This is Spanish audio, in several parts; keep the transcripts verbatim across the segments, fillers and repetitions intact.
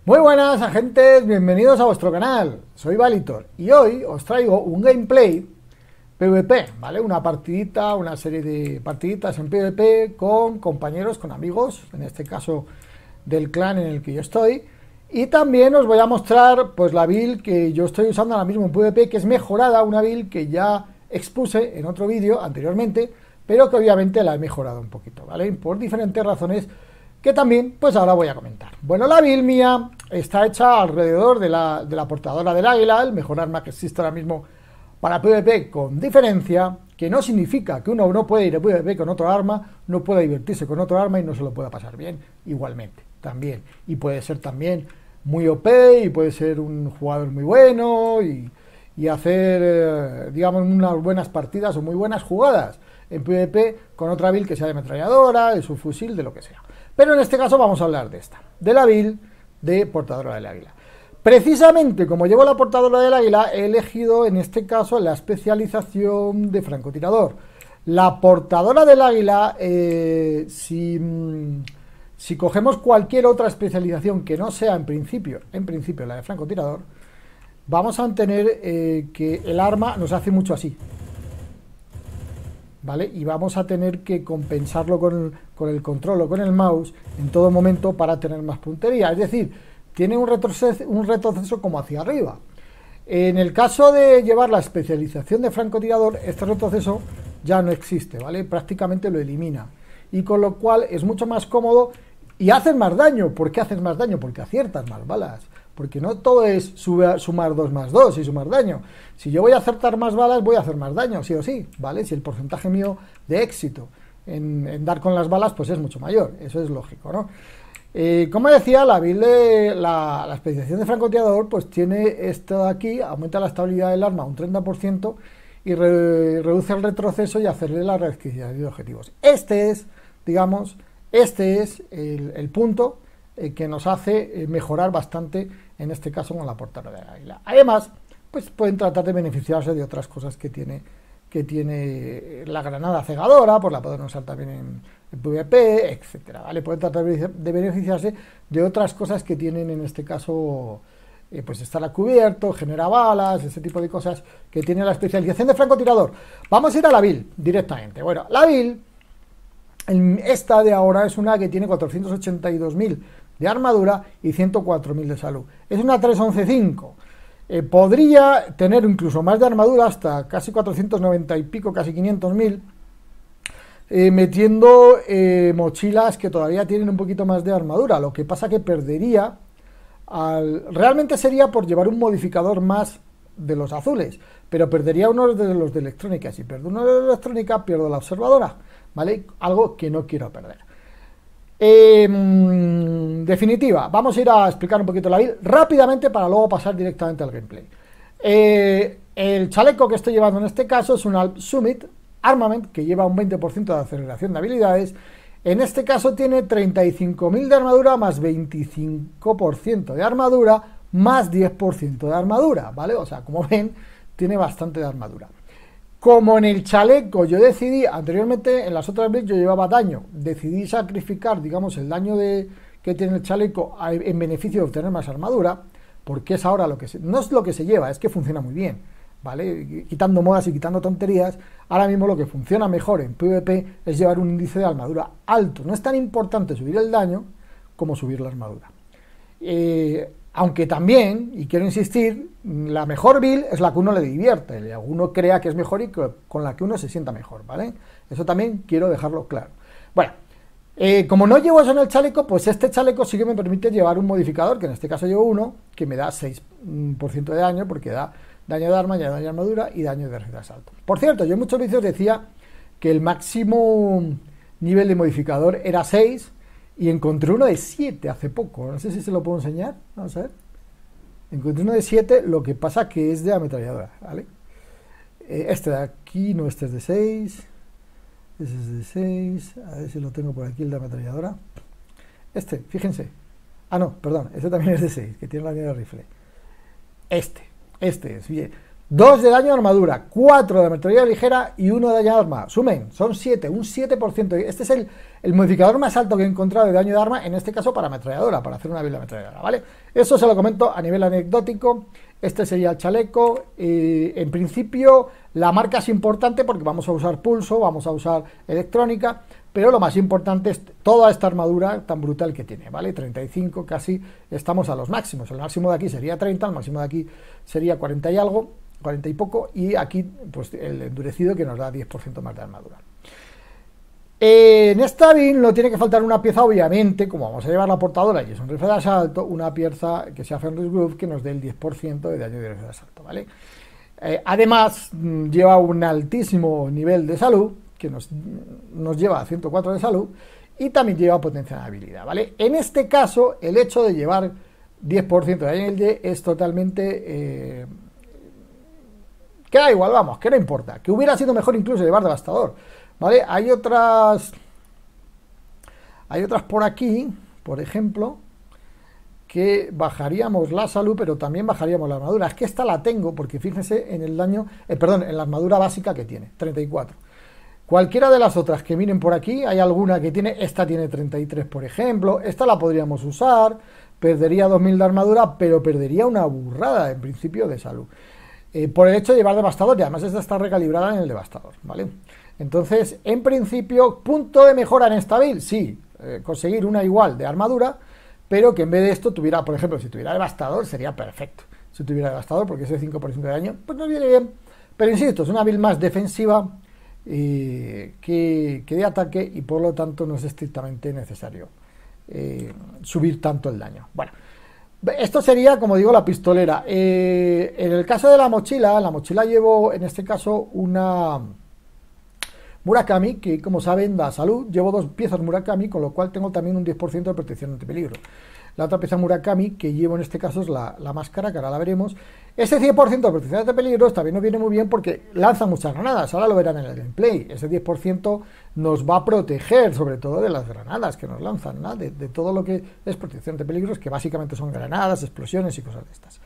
Muy buenas, agentes, bienvenidos a vuestro canal. Soy Valitor y hoy os traigo un gameplay PvP, ¿vale? Una partidita, una serie de partiditas en PvP con compañeros, con amigos, en este caso del clan en el que yo estoy. Y también os voy a mostrar pues la build que yo estoy usando ahora mismo en PvP, que es mejorada, una build que ya expuse en otro vídeo anteriormente, pero que obviamente la he mejorado un poquito, ¿vale? Por diferentes razones que también pues ahora voy a comentar. Bueno, la build mía está hecha alrededor de la, de la portadora del águila, el mejor arma que existe ahora mismo para PvP, con diferencia, que no significa que uno no puede ir a PvP con otro arma, no pueda divertirse con otro arma y no se lo pueda pasar bien, igualmente, también. Y puede ser también muy O P, y puede ser un jugador muy bueno, y, y hacer, eh, digamos, unas buenas partidas o muy buenas jugadas en PvP con otra build que sea de ametralladora, de su fusil, de lo que sea. Pero en este caso vamos a hablar de esta, de la build de portadora del águila. Precisamente como llevo la portadora del águila, he elegido en este caso la especialización de francotirador. La portadora del águila, eh, si, si cogemos cualquier otra especialización que no sea en principio, en principio la de francotirador, vamos a tener eh, que el arma nos hace mucho así, ¿vale? Y vamos a tener que compensarlo con el, con el control o con el mouse en todo momento para tener más puntería. Es decir, tiene un retroceso, un retroceso como hacia arriba. En el caso de llevar la especialización de francotirador, este retroceso ya no existe, ¿vale? Prácticamente lo elimina. Y con lo cual es mucho más cómodo y haces más daño. ¿Por qué haces más daño? Porque aciertas más balas. Porque no todo es sumar dos más dos y sumar daño. Si yo voy a acertar más balas, voy a hacer más daño, sí o sí, ¿vale? Si el porcentaje mío de éxito en, en dar con las balas, pues es mucho mayor. Eso es lógico, ¿no? Eh, como decía, la build de la, la especialización de francotirador, pues tiene esto de aquí, aumenta la estabilidad del arma un treinta por ciento y re, reduce el retroceso y acelera la readquisición de objetivos. Este es, digamos, este es el, el punto eh, que nos hace eh, mejorar bastante, en este caso con la portadora del águila. Además, pues pueden tratar de beneficiarse de otras cosas que tiene, que tiene la granada cegadora, pues la pueden usar también en, en PvP, etcétera, ¿vale? Pueden tratar de beneficiarse de otras cosas que tienen, en este caso, eh, pues estar a cubierto, genera balas, ese tipo de cosas que tiene la especialización de francotirador. Vamos a ir a la build directamente. Bueno, la build, esta de ahora es una que tiene cuatrocientos ochenta y dos mil de armadura y ciento cuatro mil de salud. Es una tres once cinco. Eh, podría tener incluso más de armadura, hasta casi cuatrocientos noventa y pico, casi quinientos mil, eh, metiendo eh, mochilas que todavía tienen un poquito más de armadura. Lo que pasa que perdería, al, realmente sería por llevar un modificador más de los azules, pero perdería uno de los de electrónica. Si pierdo uno de electrónica, pierdo la observadora, ¿vale? Algo que no quiero perder. Eh, en definitiva, vamos a ir a explicar un poquito la build rápidamente para luego pasar directamente al gameplay. Eh, el chaleco que estoy llevando en este caso es un Alp Summit Armament que lleva un veinte por ciento de aceleración de habilidades. En este caso tiene treinta y cinco mil de armadura más veinticinco por ciento de armadura más diez por ciento de armadura, ¿vale? O sea, como ven, tiene bastante de armadura. Como en el chaleco yo decidí, anteriormente en las otras builds yo llevaba daño, decidí sacrificar, digamos, el daño de, que tiene el chaleco a, en beneficio de obtener más armadura, porque es ahora lo que se, no es lo que se lleva, es que funciona muy bien, ¿vale? Quitando modas y quitando tonterías, ahora mismo lo que funciona mejor en PvP es llevar un índice de armadura alto. No es tan importante subir el daño como subir la armadura. Eh, Aunque también, y quiero insistir, la mejor build es la que uno le divierte, la que uno crea que es mejor y que, con la que uno se sienta mejor, ¿vale? Eso también quiero dejarlo claro. Bueno, eh, como no llevo eso en el chaleco, pues este chaleco sí que me permite llevar un modificador, que en este caso llevo uno, que me da seis por ciento de daño, porque da daño de arma, daño de armadura y daño de red de asalto. Por cierto, yo en muchos vídeos decía que el máximo nivel de modificador era seis, y encontré uno de siete hace poco. No sé si se lo puedo enseñar. Vamos a ver. Encontré uno de siete, lo que pasa que es de ametralladora, ¿vale? Eh, este de aquí, no, este es de seis. Este es de seis. A ver si lo tengo por aquí, el de ametralladora. Este, fíjense. Ah, no, perdón. Este también es de seis, que tiene la línea de rifle. Este, este es, bien. dos de daño de armadura, cuatro de ametralladora ligera y uno de daño de arma. Sumen, son siete, un siete por ciento. Este es el, el modificador más alto que he encontrado de daño de arma, en este caso para ametralladora, para hacer una build de ametralladora, ¿vale? Eso se lo comento a nivel anecdótico. Este sería el chaleco. Eh, en principio, la marca es importante porque vamos a usar pulso, vamos a usar electrónica, pero lo más importante es toda esta armadura tan brutal que tiene, ¿vale? treinta y cinco, casi estamos a los máximos. El máximo de aquí sería treinta, el máximo de aquí sería cuarenta y algo, cuarenta y poco, y aquí pues el endurecido que nos da diez por ciento más de armadura. En esta build no tiene que faltar una pieza, obviamente, como vamos a llevar la portadora y es un rifle de asalto, una pieza que sea Fenris Groove que nos dé el diez por ciento de daño de rifle de asalto, ¿vale? Eh, además, lleva un altísimo nivel de salud, que nos, nos lleva a ciento cuatro de salud, y también lleva potencia de habilidad, ¿vale? En este caso, el hecho de llevar diez por ciento de daño en el D es totalmente... Eh, que da igual, vamos, que no importa, que hubiera sido mejor incluso llevar devastador, ¿vale? Hay otras... Hay otras por aquí, por ejemplo, que bajaríamos la salud, pero también bajaríamos la armadura. Es que esta la tengo, porque fíjense en el daño, eh, perdón, en la armadura básica que tiene, treinta y cuatro. Cualquiera de las otras que miren por aquí, hay alguna que tiene, esta tiene treinta y tres, por ejemplo, esta la podríamos usar, perdería dos mil de armadura, pero perdería una burrada, en principio, de salud. Eh, por el hecho de llevar devastador, y además esta está recalibrada en el devastador, ¿vale? Entonces, en principio, punto de mejora en esta build, sí, eh, conseguir una igual de armadura, pero que en vez de esto tuviera, por ejemplo, si tuviera devastador, sería perfecto. Si tuviera devastador, porque ese cinco por ciento de daño, pues nos viene bien. Pero insisto, es una build más defensiva eh, que, que de ataque, y por lo tanto no es estrictamente necesario eh, subir tanto el daño. Bueno, esto sería, como digo, la pistolera. Eh, en el caso de la mochila, la mochila llevo, en este caso, una Murakami, que como saben da salud. Llevo dos piezas Murakami, con lo cual tengo también un diez por ciento de protección ante peligro. La otra pieza Murakami que llevo en este caso es la, la máscara, que ahora la veremos. Ese cien por ciento de protección ante peligros también nos viene muy bien porque lanza muchas granadas. Ahora lo verán en el gameplay. Ese diez por ciento nos va a proteger sobre todo de las granadas que nos lanzan, ¿no? de, de todo lo que es protección ante peligros, que básicamente son granadas, explosiones y cosas de estas.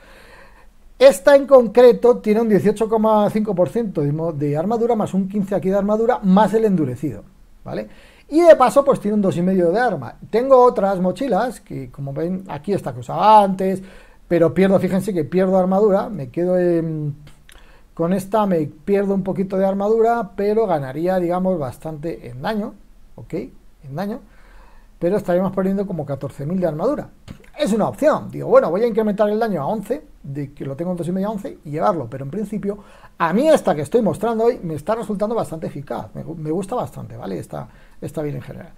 Esta en concreto tiene un dieciocho coma cinco por ciento de, de armadura, más un quince aquí de armadura, más el endurecido, ¿vale? Y de paso pues tiene un dos coma cinco de arma. Tengo otras mochilas, que como ven aquí esta que usaba antes, pero pierdo, fíjense que pierdo armadura, me quedo en, con esta me pierdo un poquito de armadura, pero ganaría, digamos, bastante en daño, ¿ok? En daño, pero estaríamos perdiendo como catorce mil de armadura. Es una opción, digo, bueno, voy a incrementar el daño a once, de que lo tengo en dos coma cinco a once, y llevarlo, pero en principio, a mí esta que estoy mostrando hoy me está resultando bastante eficaz, me, me gusta bastante, ¿vale? Está, está bien en general.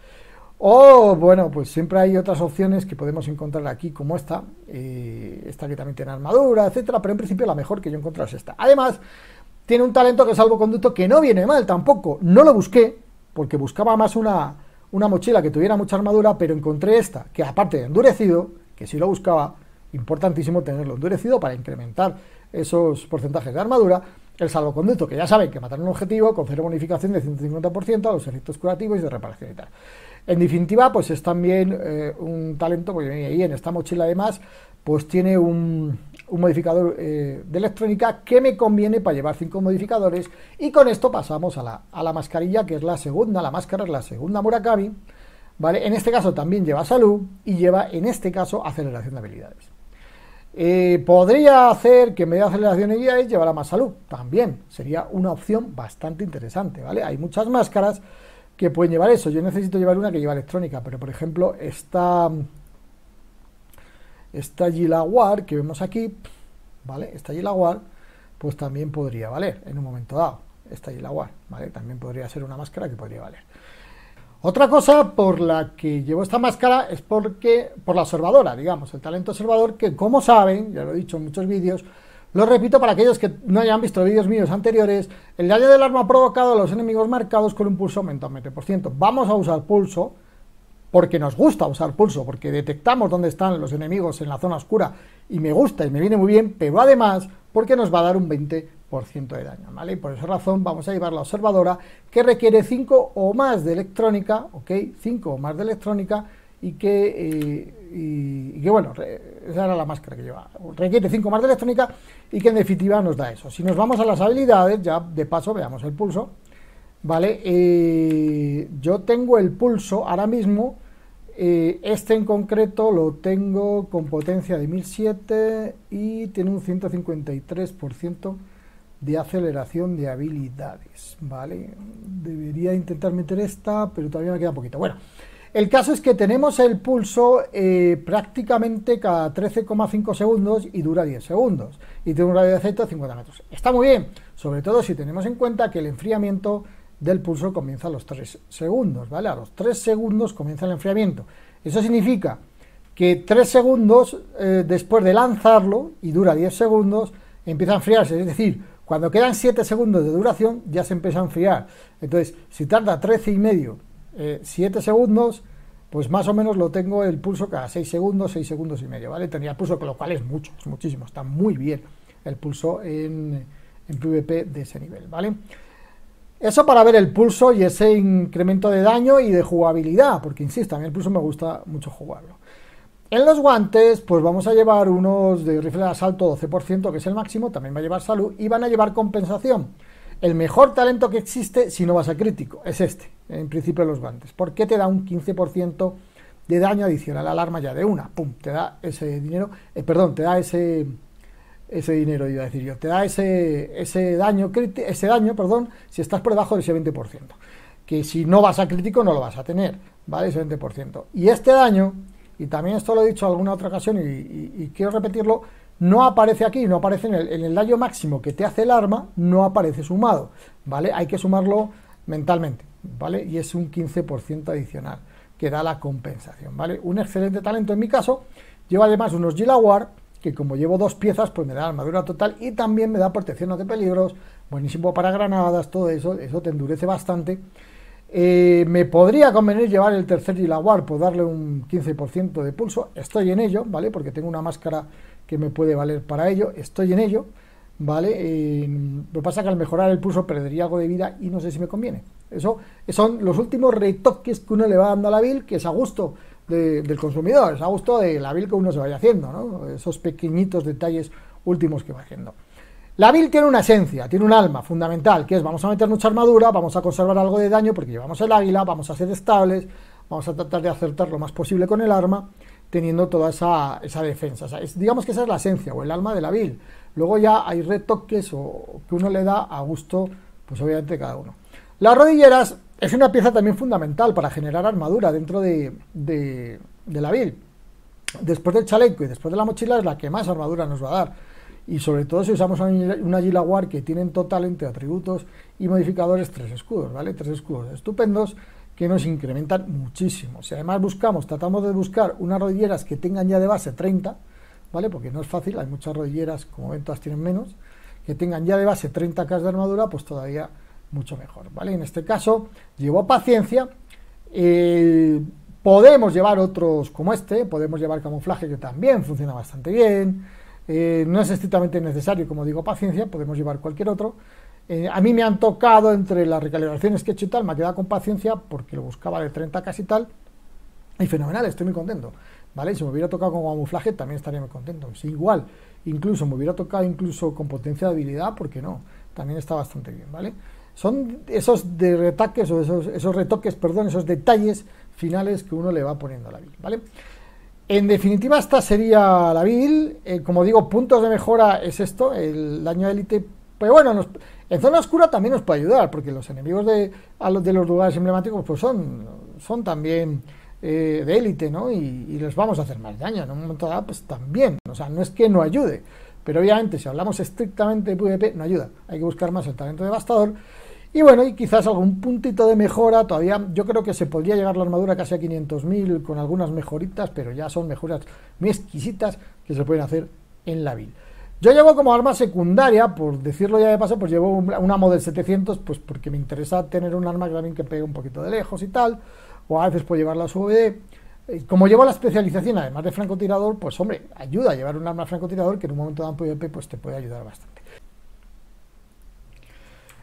O, bueno, pues siempre hay otras opciones que podemos encontrar aquí, como esta, eh, esta que también tiene armadura, etcétera, pero en principio la mejor que yo he encontrado es esta. Además, tiene un talento que es salvoconducto que no viene mal tampoco, no lo busqué, porque buscaba más una, una mochila que tuviera mucha armadura, pero encontré esta, que aparte de endurecido, que si lo buscaba, importantísimo tenerlo endurecido para incrementar esos porcentajes de armadura. El salvoconducto, que ya saben que matar un objetivo concede bonificación de ciento cincuenta por ciento a los efectos curativos y de reparación y tal. En definitiva, pues es también eh, un talento, porque ahí en esta mochila además, pues tiene un, un modificador eh, de electrónica que me conviene para llevar cinco modificadores, y con esto pasamos a la, a la mascarilla, que es la segunda, la máscara es la segunda Murakami, ¿vale? En este caso también lleva salud y lleva, en este caso, aceleración de habilidades. Eh, podría hacer que en vez de aceleración de habilidades llevara más salud, también sería una opción bastante interesante, ¿vale? Hay muchas máscaras que pueden llevar eso. Yo necesito llevar una que lleva electrónica, pero por ejemplo esta esta Gilawar que vemos aquí, ¿vale? Esta Gilawar pues también podría valer en un momento dado. Esta Gilawar, ¿vale? También podría ser una máscara que podría valer. Otra cosa por la que llevo esta máscara es porque por la observadora, digamos, el talento observador, que como saben, ya lo he dicho en muchos vídeos, lo repito para aquellos que no hayan visto vídeos míos anteriores, el daño del arma provocado a los enemigos marcados con un pulso aumenta un veinte por ciento. Vamos a usar pulso porque nos gusta usar pulso, porque detectamos dónde están los enemigos en la zona oscura y me gusta y me viene muy bien, pero además porque nos va a dar un veinte por ciento de daño, ¿vale? Y por esa razón vamos a llevar la observadora, que requiere cinco o más de electrónica, ¿ok? cinco o más de electrónica, y que, eh, y, y que bueno, esa era la máscara que lleva. Requiere cinco más de electrónica y que en definitiva nos da eso. Si nos vamos a las habilidades, ya de paso veamos el pulso, ¿vale? Eh, yo tengo el pulso ahora mismo, eh, este en concreto lo tengo con potencia de mil siete y tiene un ciento cincuenta y tres por ciento de aceleración de habilidades, ¿vale? Debería intentar meter esta, pero todavía me queda poquito. Bueno, el caso es que tenemos el pulso eh, prácticamente cada trece coma cinco segundos y dura diez segundos. Y tiene un radio de efecto de cincuenta metros. Está muy bien, sobre todo si tenemos en cuenta que el enfriamiento del pulso comienza a los tres segundos, ¿vale? A los tres segundos comienza el enfriamiento. Eso significa que tres segundos eh, después de lanzarlo, y dura diez segundos, empieza a enfriarse, es decir, cuando quedan siete segundos de duración, ya se empieza a enfriar. Entonces, si tarda trece y medio, eh, siete segundos, pues más o menos lo tengo el pulso cada seis segundos, seis segundos y medio, ¿vale? Tendría el pulso, con lo cual es mucho, es muchísimo, está muy bien el pulso en, en PvP de ese nivel, ¿vale? Eso para ver el pulso y ese incremento de daño y de jugabilidad, porque insisto, a mí el pulso me gusta mucho jugarlo. En los guantes, pues vamos a llevar unos de rifle de asalto doce por ciento, que es el máximo, también va a llevar salud, y van a llevar compensación. El mejor talento que existe, si no vas a crítico, es este, en principio los guantes, porque te da un quince por ciento de daño adicional al arma ya de una, pum, te da ese dinero, eh, perdón, te da ese, ese dinero, iba a decir yo, te da ese, ese daño, ese daño, perdón, si estás por debajo de ese veinte por ciento, que si no vas a crítico no lo vas a tener, ¿vale? Ese veinte por ciento. Y este daño, y también esto lo he dicho en alguna otra ocasión y, y, y quiero repetirlo, no aparece aquí, no aparece en el, en el daño máximo que te hace el arma, no aparece sumado, ¿vale? Hay que sumarlo mentalmente, ¿vale? Y es un quince por ciento adicional que da la compensación, ¿vale? Un excelente talento en mi caso. Lleva además unos Gilawar, que como llevo dos piezas, pues me da armadura total y también me da protección ante peligros, buenísimo para granadas, todo eso, eso te endurece bastante. Eh, me podría convenir llevar el tercer Gilawar por darle un quince por ciento de pulso, estoy en ello, ¿vale? Porque tengo una máscara que me puede valer para ello, estoy en ello, ¿vale? Eh, lo que pasa es que al mejorar el pulso perdería algo de vida y no sé si me conviene. Eso son los últimos retoques que uno le va dando a la build, que es a gusto de, del consumidor, es a gusto de la build que uno se vaya haciendo, ¿no? Esos pequeñitos detalles últimos que va haciendo. La build tiene una esencia, tiene un alma fundamental, que es vamos a meter mucha armadura, vamos a conservar algo de daño porque llevamos el águila, vamos a ser estables, vamos a tratar de acertar lo más posible con el arma, teniendo toda esa, esa defensa. O sea, es, digamos que esa es la esencia o el alma de la build. Luego ya hay retoques o que uno le da a gusto, pues obviamente cada uno. Las rodilleras es una pieza también fundamental para generar armadura dentro de, de, de la build. Después del chaleco y después de la mochila es la que más armadura nos va a dar. Y sobre todo si usamos una Gilawar que tiene en total entre atributos y modificadores tres escudos, ¿vale? Tres escudos estupendos que nos incrementan muchísimo. Si además buscamos, tratamos de buscar unas rodilleras que tengan ya de base treinta, ¿vale? Porque no es fácil, hay muchas rodilleras, como ven, todas tienen menos, que tengan ya de base treinta K de armadura, pues todavía mucho mejor, ¿vale? En este caso, llevo paciencia, eh, podemos llevar otros como este, podemos llevar camuflaje que también funciona bastante bien, eh, no es estrictamente necesario, como digo, paciencia, podemos llevar cualquier otro. Eh, a mí me han tocado entre las recalibraciones que he hecho y tal, me ha quedado con paciencia porque lo buscaba de treinta K y tal, y fenomenal, estoy muy contento, ¿vale? Si me hubiera tocado con camuflaje también estaría muy contento. Si igual, incluso me hubiera tocado incluso con potencia de habilidad, ¿por qué no? También está bastante bien, ¿vale? Son esos de retaques o esos, esos retoques, perdón, esos detalles finales que uno le va poniendo a la build, ¿vale? En definitiva, esta sería la build. Eh, como digo, puntos de mejora es esto, el daño de élite. Pero bueno, nos, en zona oscura también nos puede ayudar, porque los enemigos de, a los, de los lugares emblemáticos pues son, son también eh, de élite, ¿no? Y, y les vamos a hacer más daño. En un momento dado, pues también. O sea, no es que no ayude, pero obviamente si hablamos estrictamente de PvP, no ayuda. Hay que buscar más el talento devastador. Y bueno, y quizás algún puntito de mejora, todavía yo creo que se podría llegar la armadura casi a quinientos mil con algunas mejoritas, pero ya son mejoras muy exquisitas que se pueden hacer en la build. Yo llevo como arma secundaria, por decirlo ya de paso, pues llevo una Model setecientos, pues porque me interesa tener un arma también que pegue un poquito de lejos y tal, o a veces puedo llevarla a su V D. Como llevo la especialización además de francotirador, pues hombre, ayuda a llevar un arma francotirador que en un momento dado en PvP pues te puede ayudar bastante.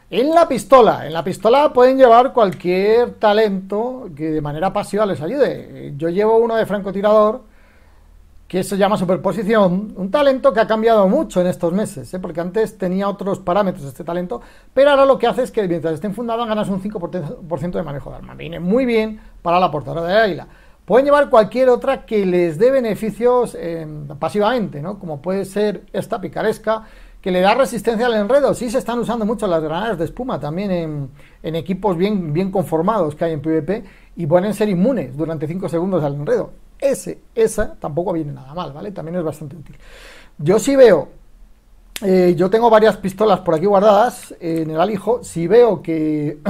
En la pistola, en la pistola pueden llevar cualquier talento que de manera pasiva les ayude. Yo llevo uno de francotirador que se llama superposición, un talento que ha cambiado mucho en estos meses, ¿eh? Porque antes tenía otros parámetros este talento, pero ahora lo que hace es que mientras esté enfundado ganas un cinco por ciento de manejo de arma. Viene muy bien para la portadora de águila. Pueden llevar cualquier otra que les dé beneficios eh, pasivamente, ¿no? Como puede ser esta picaresca, que le da resistencia al enredo. Sí se están usando mucho las granadas de espuma también en, en equipos bien, bien conformados que hay en PvP y pueden ser inmunes durante cinco segundos al enredo. Ese, esa tampoco viene nada mal, ¿vale? También es bastante útil. Yo sí veo, eh, yo tengo varias pistolas por aquí guardadas eh, en el alijo. Si veo que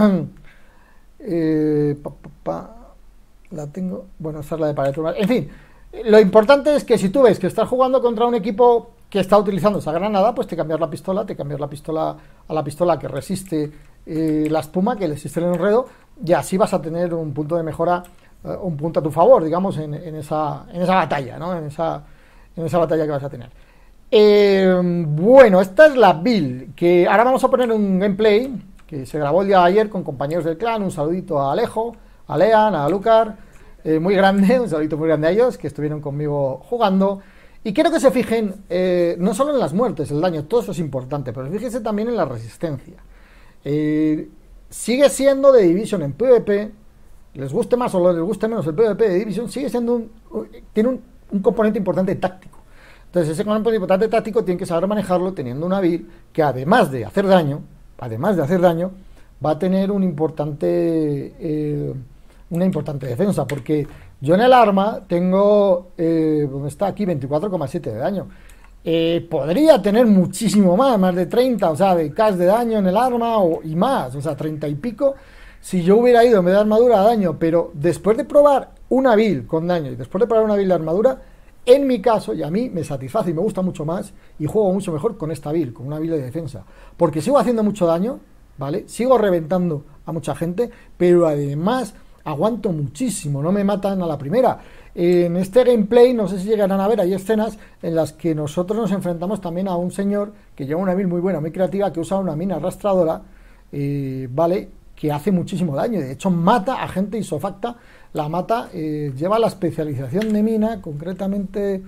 eh, pa, pa, pa, la tengo, bueno, esa es la de pared. En fin, lo importante es que si tú ves que estás jugando contra un equipo que está utilizando esa granada, pues te cambias la pistola, te cambias la pistola a la pistola que resiste eh, la espuma, que resiste el enredo, y así vas a tener un punto de mejora, uh, un punto a tu favor, digamos, en, en, esa, en esa batalla, ¿no? En esa, en esa batalla que vas a tener. Eh, bueno, esta es la build, que ahora vamos a poner un gameplay que se grabó el día de ayer con compañeros del clan. Un saludito a Alejo, a Lean, a Lucar, eh, muy grande, un saludito muy grande a ellos, que estuvieron conmigo jugando. Y quiero que se fijen, eh, no solo en las muertes, el daño, todo eso es importante, pero fíjense también en la resistencia. Eh, sigue siendo de Division en PvP, les guste más o les guste menos el PvP de Division, sigue siendo un, tiene un, un componente importante táctico. Entonces ese componente importante táctico tienen que saber manejarlo teniendo una build que además de hacer daño, además de hacer daño, va a tener un importante, eh, una importante defensa, porque yo en el arma tengo, eh, ¿dónde está aquí? veinticuatro coma siete de daño. Eh, podría tener muchísimo más, más de treinta, o sea, de K de daño en el arma o, y más, o sea, treinta y pico, si yo hubiera ido en vez de armadura a daño. Pero después de probar una build con daño y después de probar una build de armadura, en mi caso, y a mí me satisface y me gusta mucho más, y juego mucho mejor con esta build, con una build de defensa, porque sigo haciendo mucho daño, ¿vale? Sigo reventando a mucha gente, pero además aguanto muchísimo, no me matan a la primera. En este gameplay, no sé si llegarán a ver, hay escenas en las que nosotros nos enfrentamos también a un señor que lleva una build muy buena, muy creativa, que usa una mina arrastradora, eh, ¿vale? Que hace muchísimo daño, de hecho mata a gente isofacta, la mata, eh, lleva la especialización de mina, concretamente,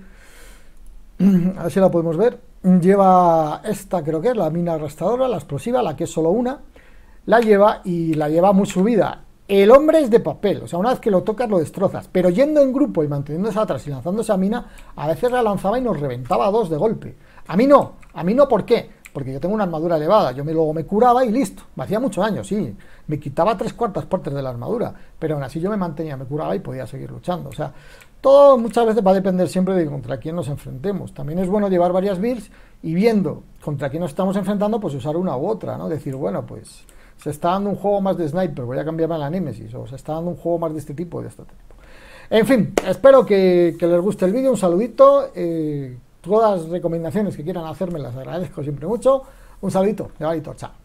a ver si la podemos ver, lleva esta, creo que es la mina arrastradora, la explosiva, la que es solo una, la lleva y la lleva muy subida. El hombre es de papel, o sea, una vez que lo tocas lo destrozas, pero yendo en grupo y manteniéndose atrás y lanzando esa mina, a veces la lanzaba y nos reventaba a dos de golpe. A mí no, a mí no, ¿por qué? Porque yo tengo una armadura elevada, yo me, luego me curaba y listo, me hacía mucho daño, sí, me quitaba tres cuartas partes de la armadura, pero aún así yo me mantenía, me curaba y podía seguir luchando. O sea, todo muchas veces va a depender siempre de contra quién nos enfrentemos. También es bueno llevar varias builds y viendo contra quién nos estamos enfrentando, pues usar una u otra, ¿no? Decir, bueno, pues se está dando un juego más de sniper, voy a cambiarme a la Nemesis, o se está dando un juego más de este tipo, de este tipo. En fin, espero que, que les guste el vídeo, un saludito, eh, todas las recomendaciones que quieran hacerme las agradezco siempre mucho, un saludito, de chao.